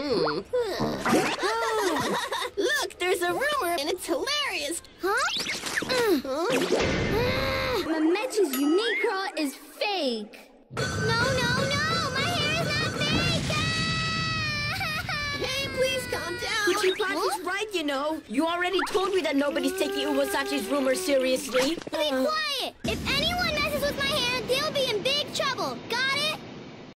Look, there's a rumor, and it's hilarious. Mametti's Unicron is fake. No! My hair is not fake! Hey, please calm down. Kuchipati's right, you know. You already told me that nobody's taking Uwasachi's rumor seriously. Be quiet! If any